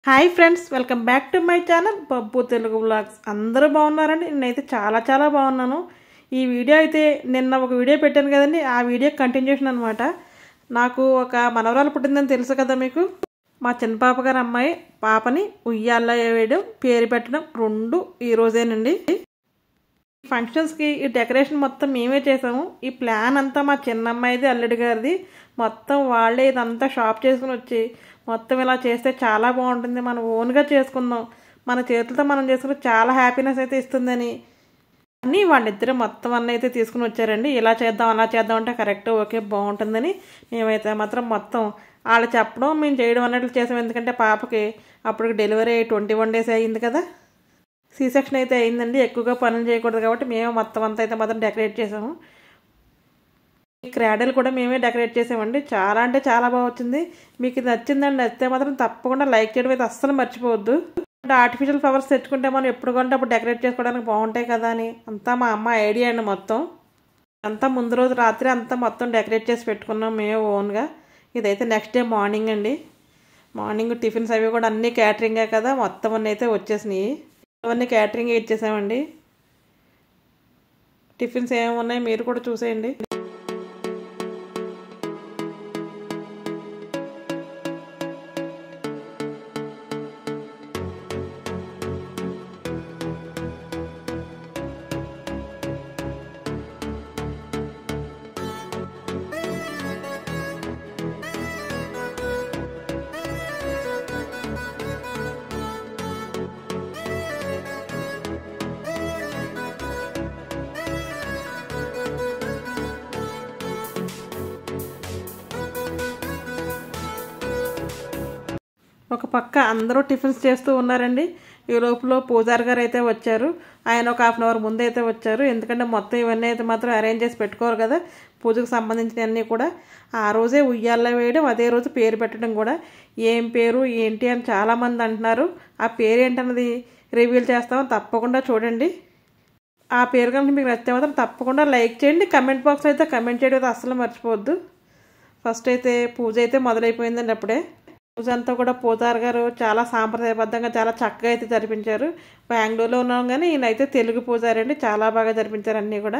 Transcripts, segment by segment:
Hi friends, welcome back to my channel Pappu Telugu vlogs. అందరూ బాగున్నారండి? నేనైతే చాలా బాగున్నాను. ఈ వీడియో అయితే నిన్న ఒక వీడియో పెట్టాను కదండి, ఆ వీడియో కంటిన్యూషన్ అనమాట. నాకు ఒక మనవరాలు పుట్టిందని తెలుసు కదా మీకు. మా చిన్న పాప గారు అమ్మాయి పాపని ఉయ్యాల్లో వేయడం, పేరు పెట్టడం రెండు ఈ రోజేనండి. ఫంక్షన్స్కి ఈ డెకరేషన్ మొత్తం మేమే చేసాము. ఈ ప్లాన్ అంతా మా చిన్న అమ్మాయిది, అల్లుడి గారిది. మొత్తం వాళ్ళే ఇదంతా షాప్ చేసుకుని వచ్చి మొత్తం ఇలా చేస్తే చాలా బాగుంటుంది, మనం ఓన్గా చేసుకుందాం, మన చేతులతో మనం చేసుకుని చాలా హ్యాపీనెస్ అయితే ఇస్తుందని అని వాళ్ళిద్దరూ మొత్తం అన్నీ అయితే తీసుకుని వచ్చారండి. ఇలా చేద్దాం అలా చేద్దాం అంటే కరెక్ట్, ఓకే, బాగుంటుందని మేమైతే మాత్రం మొత్తం వాళ్ళు చెప్పడం మేము చేయడం అన్నట్లు చేసాం. ఎందుకంటే పాపకి అప్పుడు డెలివరీ 21 days అయ్యింది కదా, సి సెక్షన్ అయితే అయిందండి. ఎక్కువగా పనులు చేయకూడదు కాబట్టి మేము మొత్తం అంతా అయితే మాత్రం డెకరేట్ చేసాము. ఈ క్రాడల్ కూడా మేమే డెకరేట్ చేసామండి. చాలా అంటే చాలా బాగా వచ్చింది. మీకు ఇది నచ్చిందండి, నచ్చితే మాత్రం తప్పకుండా లైక్ చేయడం అయితే అస్సలు మర్చిపోవద్దు. అంటే ఆర్టిఫిషియల్ ఫ్లవర్స్ తెచ్చుకుంటే మనం ఎప్పుడు కొంటే అప్పుడు డెకరేట్ చేసుకోవడానికి బాగుంటాయి కదా అని అంతా మా అమ్మ ఐడియా అండి. మొత్తం అంతా ముందు రోజు రాత్రి అంతా మొత్తం డెకరేట్ చేసి పెట్టుకున్నాం మేము ఓన్గా. ఇదైతే నెక్స్ట్ డే మార్నింగ్ అండి. మార్నింగ్ టిఫిన్స్ అవి కూడా అన్నీ క్యాటరింగే కదా, మొత్తం అన్నీ అయితే వచ్చేసినాయి. అవన్నీ క్యాటరింగ్ ఇచ్చేసామండి. టిఫిన్స్ ఏమేమి ఉన్నాయి మీరు కూడా చూసేయండి. ఒక పక్క అందరూ టిఫిన్స్ చేస్తూ ఉన్నారండి. ఈ లోపల పూజారి గారు అయితే వచ్చారు. ఆయన ఒక 1/2 hour ముందే అయితే వచ్చారు. ఎందుకంటే మొత్తం ఇవన్నీ అయితే మాత్రం అరేంజ్ చేసి పెట్టుకోరు కదా, పూజకు సంబంధించినవన్నీ కూడా. ఆ రోజే ఉయ్యాల్లో వేయడం, అదే రోజు పేరు పెట్టడం కూడా. ఏం పేరు ఏంటి అని చాలామంది అంటున్నారు. ఆ పేరు ఏంటన్నది రివీల్ చేస్తాము, తప్పకుండా చూడండి. ఆ పేరు కనుక మీకు నచ్చితే మాత్రం తప్పకుండా లైక్ చేయండి. కమెంట్ బాక్స్ అయితే కమెంట్ చేయడం అయితే అస్సలు మర్చిపోవద్దు. ఫస్ట్ అయితే పూజ అయితే మొదలైపోయిందండి. అప్పుడే పూజ అంతా కూడా పూజారి గారు చాలా సాంప్రదాయబద్ధంగా చాలా చక్కగా అయితే జరిపించారు. బెంగళూరులో ఉన్నాం కానీ ఈయనైతే తెలుగు పూజారి అండి, చాలా బాగా జరిపించారు అన్నీ కూడా.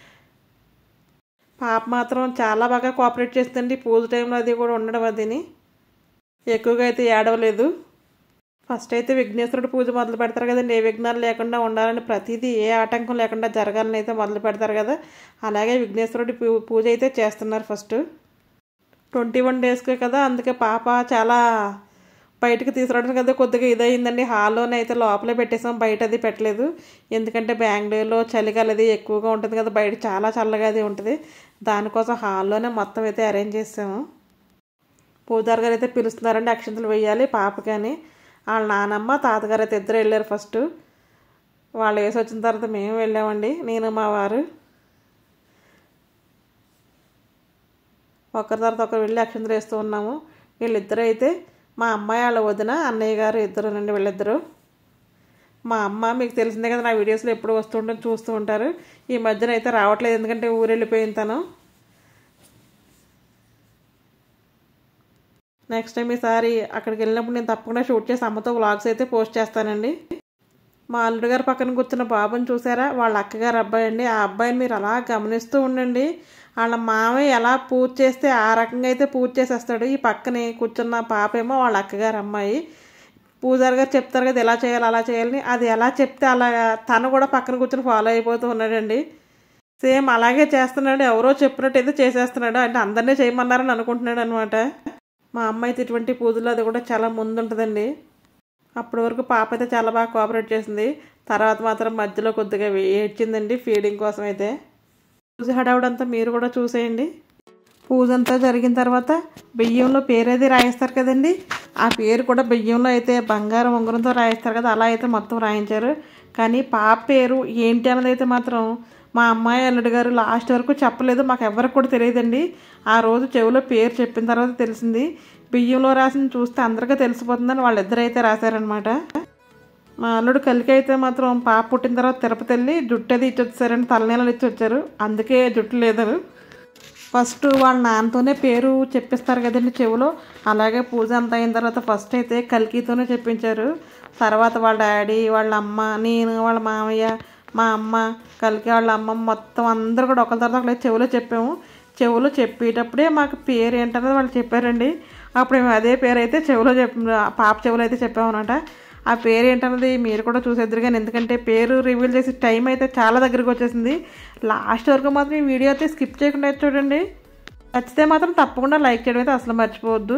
పాప మాత్రం చాలా బాగా కోఆపరేట్ చేస్తుంది పూజ టైంలో, అది కూడా ఉండడం అదిని ఎక్కువగా అయితే ఏడవలేదు. ఫస్ట్ అయితే విఘ్నేశ్వరుడు పూజ మొదలు పెడతారు కదండి. ఏ విఘ్నాలు లేకుండా ఉండాలని, ప్రతిదీ ఏ ఆటంకం లేకుండా జరగాలని అయితే మొదలు పెడతారు కదా, అలాగే విఘ్నేశ్వరుడి పూజ అయితే చేస్తున్నారు. ఫస్ట్ 21 daysకే కదా, అందుకే పాప చాలా బయటకు తీసుకురావడం కదా కొద్దిగా ఇదయిందండి. హాల్లోనే అయితే లోపలే పెట్టేసాం, బయట అది పెట్టలేదు. ఎందుకంటే బెంగళూరులో చలిగాలి అది ఎక్కువగా ఉంటుంది కదా, బయట చాలా చల్లగా అది ఉంటుంది. దానికోసం హాల్లోనే మొత్తం అయితే అరేంజ్ చేసాము. పూజారి గారు అయితే పిలుస్తున్నారండి, అక్షంతలు వేయాలి పాపకి అని. వాళ్ళ నానమ్మ తాతగారు అయితే ఇద్దరు వెళ్ళారు. ఫస్ట్ వాళ్ళు వేసి వచ్చిన తర్వాత మేము వెళ్ళామండి, నేను మా వారు. ఒకరి తర్వాత ఒకరు వెళ్ళి అక్షంతలు వేస్తూ ఉన్నాము. వీళ్ళిద్దరూ అయితే మా అమ్మాయి వాళ్ళ వదిన, అన్నయ్య గారు ఇద్దరు నుండి వీళ్ళిద్దరు. మా అమ్మ మీకు తెలిసిందే కదా, నా వీడియోస్లో ఎప్పుడు వస్తూ ఉంటుంది, చూస్తూ ఉంటారు. ఈ మధ్యన అయితే రావట్లేదు, ఎందుకంటే ఊరు వెళ్ళిపోయిన తను. నెక్స్ట్ టైం ఈసారి అక్కడికి వెళ్ళినప్పుడు నేను తప్పకుండా షూట్ చేసి అమ్మతో వ్లాగ్స్ అయితే పోస్ట్ చేస్తానండి. మా అల్లుడు గారు పక్కన కూర్చున్న బాబుని చూసారా, వాళ్ళ అక్కగారు అబ్బాయి అండి. ఆ అబ్బాయిని మీరు అలా గమనిస్తూ ఉండండి. వాళ్ళ మామయ్య ఎలా పూజ చేస్తే ఆ రకంగా అయితే పూజ చేసేస్తాడు. ఈ పక్కనే కూర్చున్న పాప ఏమో వాళ్ళ అక్కగారు అమ్మాయి. పూజారి గారు చెప్తారు కదా ఎలా చేయాలి అలా చేయాలని, అది ఎలా చెప్తే అలాగా తను కూడా పక్కన కూర్చొని ఫాలో అయిపోతూ ఉన్నాడండి. సేమ్ అలాగే చేస్తున్నాడు, ఎవరో చెప్పినట్టు అయితే చేసేస్తున్నాడు. అంటే అందరినీ చేయమన్నారని అనుకుంటున్నాడు అనమాట. మా అమ్మ అయితే ఇటువంటి పూజలు అది కూడా చాలా ముందు ఉంటుందండి. అప్పటి వరకు పాప అయితే చాలా బాగా కోఆపరేట్ చేసింది. తర్వాత మాత్రం మధ్యలో కొద్దిగా ఏడ్చిందండి ఫీడింగ్ కోసం అయితే. పూజ హడావుడంతా మీరు కూడా చూసేయండి. పూజ అంతా జరిగిన తర్వాత బియ్యంలో పేరు అది రాయిస్తారు కదండి, ఆ పేరు కూడా బియ్యంలో అయితే బంగారం ఉంగరంతో రాయిస్తారు కదా, అలా అయితే మొత్తం రాయించారు. కానీ పాప పేరు ఏంటి అన్నది అయితే మాత్రం మా అమ్మాయి అల్లుడు గారు లాస్ట్ వరకు చెప్పలేదు, మాకు ఎవరికి కూడా తెలియదండి. ఆ రోజు చెవిలో పేరు చెప్పిన తర్వాత తెలిసింది. బియ్యంలో రాసిన చూస్తే అందరికీ తెలిసిపోతుందని వాళ్ళిద్దరైతే రాశారనమాట. మా అల్లుడు కలికి అయితే మాత్రం పాప పుట్టిన తర్వాత తిరుపతి వెళ్ళి జుట్టు అది ఇచ్చి వచ్చారండి, తలనీళ్ళు ఇచ్చి వచ్చారు, అందుకే జుట్టు లేదు. ఫస్ట్ వాళ్ళ నాన్నతోనే పేరు చెప్పిస్తారు కదండి చెవులో. అలాగే పూజ అంతా అయిన తర్వాత ఫస్ట్ అయితే కల్కితోనే చెప్పించారు. తర్వాత వాళ్ళ డాడీ, వాళ్ళ అమ్మ, నేను, వాళ్ళ మామయ్య, మా అమ్మ, కల్కి వాళ్ళ అమ్మమ్మ మొత్తం అందరూ కూడా ఒకరి తర్వాత ఒకరు చెవులో చెప్పాము. చెవులో చెప్పేటప్పుడే మాకు పేరు ఏంటన్నది వాళ్ళు చెప్పారండి. అప్పుడు మేము అదే పేరు అయితే చెవులో పాప చెవులో అయితే చెప్పామన్నమాట. ఆ పేరు ఏంటన్నది మీరు కూడా చూసేద్దరు. కానీ ఎందుకంటే పేరు రివీల్ చేసే టైం అయితే చాలా దగ్గరికి వచ్చేసింది. లాస్ట్ వరకు మాత్రం ఈ వీడియో అయితే స్కిప్ చేయకుండా చూడండి. నచ్చితే మాత్రం తప్పకుండా లైక్ చేయడం అయితే అసలు మర్చిపోవద్దు.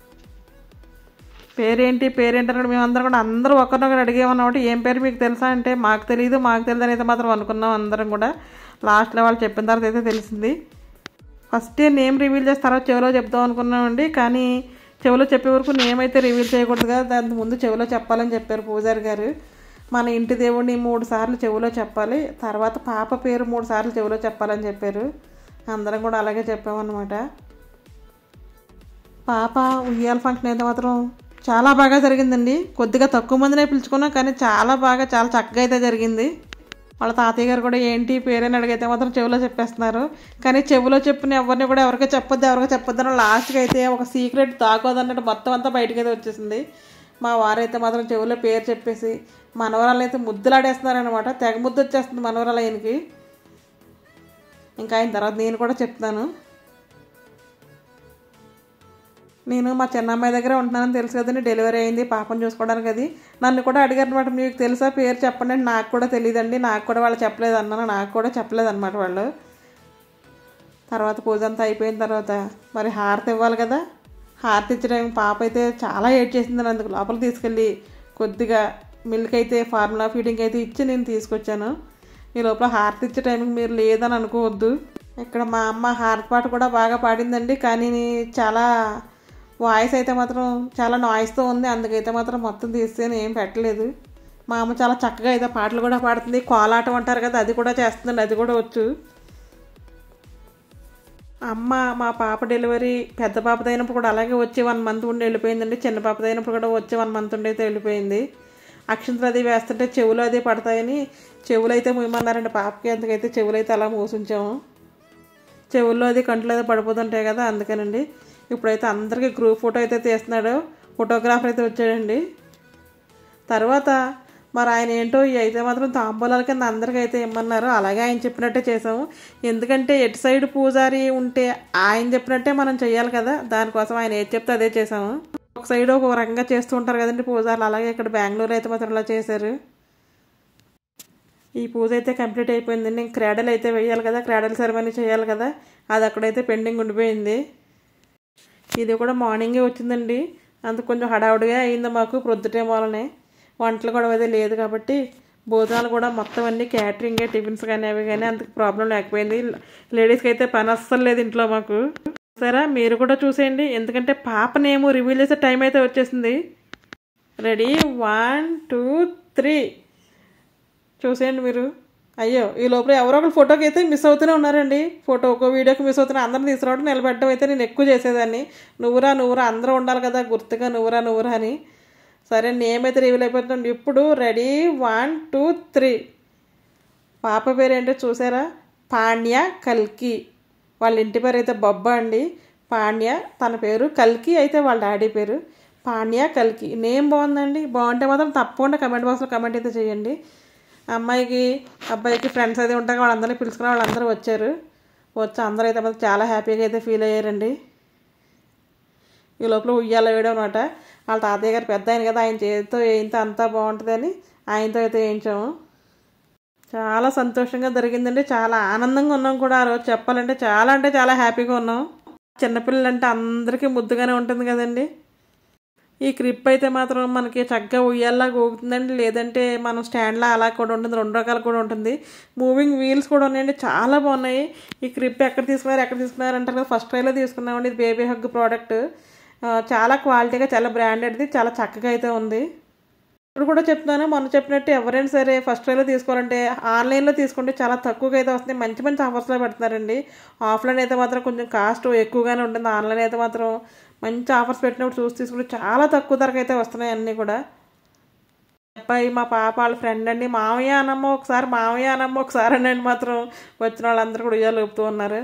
పేరేంటి అని మేమందరం కూడా అందరూ ఒకరినొకరు అడిగేమన్నమాట. ఏం పేరు మీకు తెలుసా అంటే మాకు తెలియదు అని అయితే మాత్రం అనుకున్నాం అందరం కూడా. లాస్ట్లో వాళ్ళు చెప్పిన తర్వాత అయితే తెలిసింది. ఫస్ట్ నేమ్ రివీల్ చేసి తర్వాత చెవిలో చెప్దాం అనుకున్నామండి. కానీ చెవిలో చెప్పే వరకు నేమ్ అయితే రివీల్ చేయకూడదు కదా, దాని ముందు చెవిలో చెప్పాలని చెప్పారు పూజారి గారు. మన ఇంటి దేవుడిని 3 సార్లు చెవిలో చెప్పాలి, తర్వాత పాప పేరు 3 సార్లు చెవిలో చెప్పాలని చెప్పారు. అందరం కూడా అలాగే చెప్పామన్నమాట. పాప ఉయ్యాల ఫంక్షన్ అయితే మాత్రం చాలా బాగా జరిగిందండి. కొద్దిగా తక్కువ మందినే పిలుచుకున్నాం కానీ చాలా చక్కగా అయితే జరిగింది. వాళ్ళ తాతయ్య గారు కూడా ఏంటి పేరని అడిగితే మాత్రం చెవిలో చెప్పేస్తున్నారు. కానీ చెవిలో చెప్పిన ఎవరిని కూడా ఎవరికీ చెప్పొద్దు అని లాస్ట్కి అయితే ఒక సీక్రెట్ దాకోదన్నట్టు మొత్తం అంతా బయటకు అయితే వచ్చేసింది. మా వారైతే మాత్రం చెవిలో పేరు చెప్పేసి మనవరాలు అయితే ముద్దులాడేస్తున్నారనమాట. తెగ ముద్దు వచ్చేస్తుంది మనవరాలు ఆయనకి. ఇంకా అయిన తర్వాత నేను కూడా చెప్తాను. నేను మా చిన్నమ్మాయి దగ్గర ఉంటున్నానని తెలుసు కదండి, డెలివరీ అయింది పాపను చూసుకోవడానికి. అది నన్ను కూడా అడిగారు అనమాట, మీకు తెలుసా పేరు చెప్పండి అంటే నాకు కూడా తెలియదండి, నాకు కూడా వాళ్ళు చెప్పలేదు అన్నాను. నాకు కూడా చెప్పలేదు అనమాట వాళ్ళు. తర్వాత పూజ అంతా అయిపోయిన తర్వాత మరి హారతి ఇవ్వాలి కదా, హారతి ఇచ్చడానికి పాప అయితే చాలా ఏడ్ చేసిందని అందుకు లోపలికి తీసుకెళ్ళి కొద్దిగా మిల్క్ అయితే ఫార్ములా ఫీడింగ్ అయితే ఇచ్చి నేను తీసుకొచ్చాను. ఈ లోపల హారతి ఇచ్చే టైంకి మీరు లేదని అనుకోవద్దు. ఇక్కడ మా అమ్మ హారతి పాట కూడా బాగా పాడిందండి. కానీ చాలా వాయిస్ అయితే మాత్రం చాలా నాయిస్తో ఉంది, అందుకైతే మాత్రం మొత్తం తీస్తే ఏం పెట్టలేదు. మా అమ్మ చాలా చక్కగా అయితే పాటలు కూడా పాడుతుంది. కోలాటం అంటారు కదా, అది కూడా చేస్తుందండి, అది కూడా వచ్చు. అమ్మ మా పాప డెలివరీ పెద్ద పాపదైనప్పుడు కూడా అలాగే వచ్చి 1 మంత్ ఉండి వెళ్ళిపోయిందండి. చిన్న పాపదైనప్పుడు కూడా వచ్చి 1 మంత్ ఉండి అయితే వెళ్ళిపోయింది. అక్షంతలు అది వేస్తుంటే చెవులు అది పడతాయని చెవులు అయితే మూయమన్నారండి పాపకి. అందుకైతే చెవులు అయితే అలా మూసించాము. చెవుల్లో అది కంట్లో అది పడిపోతుంటాయి కదా, అందుకేనండి. ఇప్పుడైతే అందరికీ గ్రూప్ ఫోటో అయితే తీస్తున్నాడు, ఫోటోగ్రాఫర్ అయితే వచ్చాడండి. తర్వాత మరి ఆయన ఏంటో అయితే మాత్రం తాంబూలాల కింద అందరికీ అయితే ఇమ్మన్నారు. అలాగే ఆయన చెప్పినట్టే చేసాము. ఎందుకంటే ఎటు సైడ్ పూజారి ఉంటే ఆయన చెప్పినట్టే మనం చెయ్యాలి కదా, దానికోసం ఆయన ఏది చెప్తే అదే చేసాము. ఒక సైడ్ ఒక రకంగా చేస్తూ ఉంటారు కదండి పూజారులు, అలాగే ఇక్కడ బెంగళూరు అయితే మాత్రం ఇలా చేశారు. ఈ పూజ అయితే కంప్లీట్ అయిపోయిందండి. ఇంక క్రాడల్ అయితే వేయాలి కదా, క్రాడల్ సెరమనీ చేయాలి కదా, అది అక్కడైతే పెండింగ్ ఉండిపోయింది. ఇది కూడా మార్నింగే వచ్చిందండి, అందుకు కొంచెం హడావుడిగా అయింది మాకు ప్రొద్దుటేం వల్లనే. వంటలు కూడా అయితే లేదు కాబట్టి భోజనాలు కూడా మొత్తం అన్నీ క్యాటరింగే, టిఫిన్స్ కానీ అవి కానీ అందుకు ప్రాబ్లం లేకపోయింది. లేడీస్కి అయితే పని అస్సలు లేదు ఇంట్లో మాకు. సరే మీరు కూడా చూసేయండి, ఎందుకంటే పాపనేమో రివీల్ చేసే టైం అయితే వచ్చేసింది. రెడీ 1 2 3 చూసేయండి మీరు. అయ్యో ఈ లోపల ఎవరో ఒకరు ఫోటోకి అయితే మిస్ అవుతూనే ఉన్నారండి. ఫోటో ఒక వీడియోకి మిస్ అవుతున్నా, అందరిని తీసుకురావడం నిలబెట్టడం అయితే నేను ఎక్కువ చేసేదాన్ని. నువ్వురా అందరూ ఉండాలి కదా గుర్తుగా, నువ్వురా అని. సరే నేమైతే రివీల్ అయిపోతుంది. ఇప్పుడు రెడీ 1 2 3 పాప పేరు ఏంటో చూసారా, పాండ్య కల్కి. వాళ్ళ ఇంటి పేరు అయితే బొబ్బ అండి. పాండ్య తన పేరు, కల్కి అయితే వాళ్ళ డాడీ పేరు. పాండ్య కల్కి నేమ్ బాగుందండి. బాగుంటే మాత్రం తప్పకుండా కమెంట్ బాక్స్లో కమెంట్ అయితే చేయండి. అమ్మాయికి అబ్బాయికి ఫ్రెండ్స్ అయితే ఉంటారు, వాళ్ళందరినీ పిలుచుకుని వాళ్ళందరూ వచ్చారు. అందరూ అయితే మాత్రం చాలా హ్యాపీగా అయితే ఫీల్ అయ్యారండి. ఈ లోపల ఉయ్యాల వేయడం అనమాట. వాళ్ళ తాతయ్య గారు పెద్ద ఆయన కదా, ఆయన చేతితో వేయింతే అంతా బాగుంటుందని ఆయనతో అయితే వేయించాము. చాలా సంతోషంగా జరిగిందండి, చాలా ఆనందంగా ఉన్నాం కూడా ఆ రోజు. చెప్పాలంటే చాలా హ్యాపీగా ఉన్నాం. చిన్నపిల్లలంటే అందరికీ ముద్దుగానే ఉంటుంది కదండి. ఈ క్లిప్ అయితే మాత్రం మనకి చక్కగా ఉయ్యాల్లాగా ఊగుతుందండి, లేదంటే మనం స్టాండ్లా అలా కూడా ఉంటుంది, 2 రకాలు కూడా ఉంటుంది. మూవింగ్ వీల్స్ కూడా ఉన్నాయండి, చాలా బాగున్నాయి. ఈ క్లిప్ ఎక్కడ తీసుకున్నారు అంటారు కదా, ఫస్ట్ ట్రైలో తీసుకున్నామండి. ఇది బేబీ హగ్ ప్రోడక్ట్, చాలా క్వాలిటీగా, చాలా బ్రాండెడ్ది, చాలా చక్కగా అయితే ఉంది. ఇప్పుడు కూడా చెప్తున్నాను, మొన్న చెప్పినట్టు ఎవరైనా సరే ఫస్ట్ ట్రైలో తీసుకోవాలంటే ఆన్లైన్లో తీసుకుంటే చాలా తక్కువగా అయితే వస్తుంది. మంచి ఆఫర్స్లో పెడుతున్నారండి. ఆఫ్లైన్ అయితే మాత్రం కొంచెం కాస్ట్ ఎక్కువగానే ఉంటుంది, ఆన్లైన్ అయితే మాత్రం మంచి ఆఫర్స్ పెట్టినప్పుడు చూసి తీసుకుంటే చాలా తక్కువ ధరకు అయితే వస్తున్నాయి అన్నీ కూడా. అబ్బాయి మా పాప వాళ్ళ ఫ్రెండ్ అండి, మామయ్య అనమ్మ ఒకసారి అనండి మాత్రం వచ్చిన వాళ్ళందరూ కూడా ఉయ్యాలు ఊపుతూ ఉన్నారు.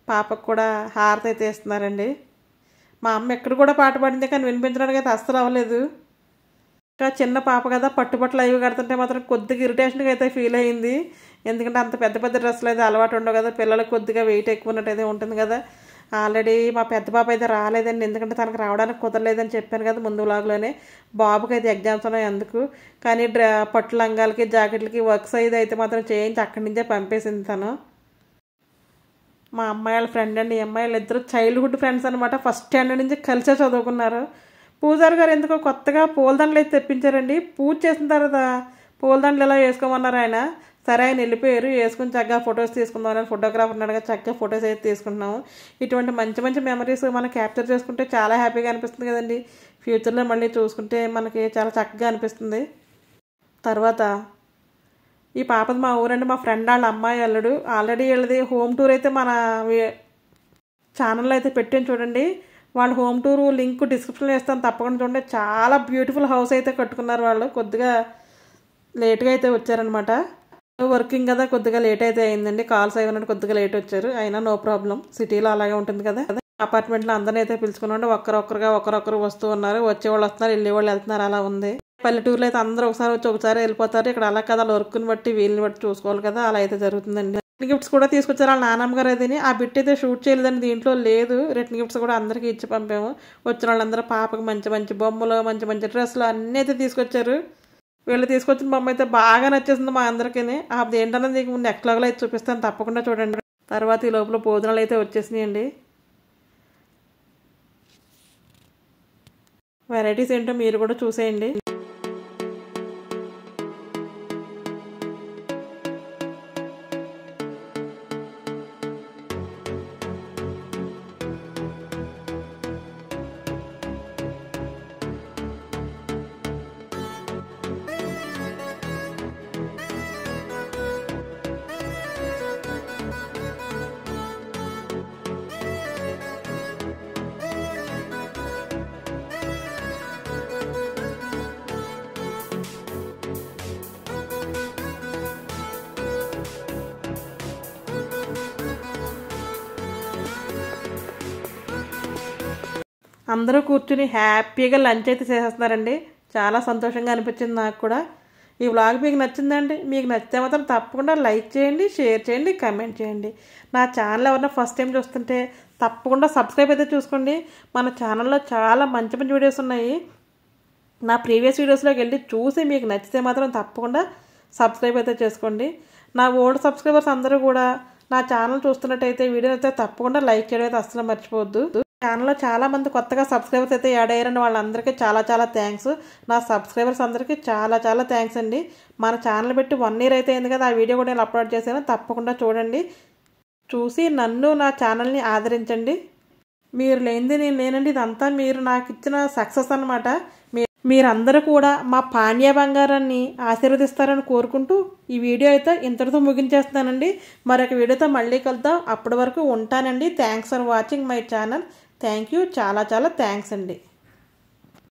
పాపకు కూడా హారతి అయితే ఇస్తున్నారండి. మా అమ్మ ఎక్కడ కూడా పాట పాడింది కానీ వినిపించడానికి అయితే అస్సలు అవ్వలేదు. ఇంకా చిన్న పాప కదా, పట్టుబట్టలు అవి కడుతుంటే మాత్రం కొద్దిగా ఇరిటేషన్గా అయితే ఫీల్ అయ్యింది. ఎందుకంటే అంత పెద్ద పెద్ద డ్రెస్సులు అయితే అలవాటు ఉండవు కదా, పిల్లలకు కొద్దిగా వెయిట్ ఎక్కువ ఉన్నట్టు అయితే ఉంటుంది కదా. ఆల్రెడీ మా పెద్ద పాప అయితే రాలేదండి, ఎందుకంటే తనకు రావడానికి కుదరలేదని చెప్పాను కదా ముందు వ్లాగ్లోనే. బాబుకి అయితే ఎగ్జామ్స్ ఉన్నాయి అందుకు. కానీ పట్టు లంగాలకి జాకెట్లకి వర్క్స్ అయితే మాత్రం చేయించి అక్కడి నుంచే పంపేసింది తను. మా అమ్మాయి వాళ్ళ ఫ్రెండ్ అండి. ఈ అమ్మాయిలు ఇద్దరు చైల్డ్హుడ్ ఫ్రెండ్స్ అనమాట. ఫస్ట్ స్టాండర్డ్ నుంచి కలిసే చదువుకున్నారు. పూజారి గారు ఎందుకో కొత్తగా పూలదండలు అయితే తెప్పించారండి. పూజ చేసిన తర్వాత పూలదండలు ఎలా వేసుకోమన్నారు ఆయన. సరే ఆయన వెళ్ళిపోయారు, వేసుకుని చక్కగా ఫొటోస్ తీసుకుందామని ఫోటోగ్రాఫర్ ఉన్నాడుగా, చక్కగా ఫొటోస్ అయితే తీసుకుంటున్నాము. ఇటువంటి మంచి మంచి మెమరీస్ మనం క్యాప్చర్ చేసుకుంటే చాలా హ్యాపీగా అనిపిస్తుంది కదండి. ఫ్యూచర్లో మళ్ళీ చూసుకుంటే మనకి చాలా చక్కగా అనిపిస్తుంది. తర్వాత ఈ పాపది మా ఊరండి, మా ఫ్రెండ్ వాళ్ళ అమ్మాయి అల్లుడు. ఆల్రెడీ వీళ్ళది హోమ్ టూర్ అయితే మన ఛానల్లో అయితే పెట్టాను చూడండి. వాళ్ళ హోమ్ టూర్ లింక్ డిస్క్రిప్షన్లో వేస్తాను, తప్పకుండా చూడండి. చాలా బ్యూటిఫుల్ హౌస్ అయితే కట్టుకున్నారు వాళ్ళు. కొద్దిగా లేట్గా అయితే వచ్చారనమాట. వర్కింగ్ కదా, కొద్దిగా లేట్ అయితే అయిందండి. కాల్స్ అయినట్టు కొద్దిగా లేట్ వచ్చారు, అయినా నో ప్రాబ్లం. సిటీలో అలాగే ఉంటుంది కదా. అపార్ట్మెంట్లో అందరినీ అయితే పిలుచుకున్నాండి. ఒకరొకరు వస్తూ ఉన్నారు, వచ్చేవాళ్ళు వస్తున్నారు, వెళ్ళేవాళ్ళు వెళ్తున్నారు, అలా ఉంది. పల్లెటూరులో అయితే అందరూ ఒకసారి వచ్చి ఒకసారి వెళ్ళిపోతారు. ఇక్కడ అలా కదా, వర్క్ని బట్టి వీళ్ళని బట్టి చూసుకోవాలి కదా, అలా అయితే జరుగుతుందండి. రిటర్న్ గిఫ్ట్స్ కూడా తీసుకొచ్చారు వాళ్ళ నాన్నమ్మ గారు అయితే. ఆ బిట్ అయితే షూట్ చేయలేదండి, దీంట్లో లేదు. రిటర్న్ గిఫ్ట్స్ కూడా అందరికీ ఇచ్చి పంపాము. వచ్చిన వాళ్ళందరూ పాపకు మంచి మంచి బొమ్మలు, మంచి మంచి డ్రెస్సులు అన్నీ అయితే తీసుకొచ్చారు. వీళ్ళు తీసుకొచ్చిన బొమ్మ అయితే బాగా నచ్చేసింది మా అందరికీ. అది ఏంటన్నది నీకు ముందు ఎక్లాగ్లో అయితే చూపిస్తాను, తప్పకుండా చూడండి. తర్వాత ఈ లోపల భోజనాలు అయితే వచ్చేసినాయండి. వెరైటీస్ ఏంటో మీరు కూడా చూసేయండి. అందరూ కూర్చుని హ్యాపీగా లంచ్ అయితే చేసేస్తున్నారండి. చాలా సంతోషంగా అనిపించింది నాకు కూడా. ఈ వ్లాగ్ మీకు నచ్చిందండి? మీకు నచ్చితే మాత్రం తప్పకుండా లైక్ చేయండి, షేర్ చేయండి, కామెంట్ చేయండి. నా ఛానల్ ఎవరైనా ఫస్ట్ టైం చూస్తుంటే తప్పకుండా సబ్స్క్రైబ్ అయితే చూసుకోండి. మన ఛానల్లో చాలా మంచి మంచి వీడియోస్ ఉన్నాయి. నా ప్రీవియస్ వీడియోస్లోకి వెళ్ళి చూసి మీకు నచ్చితే మాత్రం తప్పకుండా సబ్స్క్రైబ్ అయితే చేసుకోండి. నా ఓల్డ్ సబ్స్క్రైబర్స్ అందరూ కూడా నా ఛానల్ చూస్తున్నట్టయితే వీడియో అయితే తప్పకుండా లైక్ చేయడం అయితే అస్సలు మర్చిపోవద్దు. ఛానల్లో చాలా మంది కొత్తగా సబ్స్క్రైబర్స్ అయితే యాడ్ అయ్యారండి, వాళ్ళందరికీ చాలా చాలా థ్యాంక్స్. నా సబ్స్క్రైబర్స్ అందరికీ చాలా చాలా థ్యాంక్స్ అండి. మన ఛానల్ పెట్టి 1 year అయితే అయింది కదా, ఆ వీడియో కూడా నేను అప్లోడ్ చేశాను, తప్పకుండా చూడండి. చూసి నన్ను, నా ఛానల్ని ఆదరించండి. మీరు లేనిది నేను లేనండి, ఇదంతా మీరు నాకు ఇచ్చిన సక్సెస్ అన్నమాట. మీరందరూ కూడా మా పాండ్య బంగారాన్ని ఆశీర్వదిస్తారని కోరుకుంటూ ఈ వీడియో అయితే ఇంతటితో ముగించేస్తానండి. మరొక వీడియోతో మళ్ళీ కలుద్దాం. అప్పటి వరకు ఉంటానండి. Thanks for watching my channel. Thank you, చాలా చాలా థ్యాంక్స్ అండి.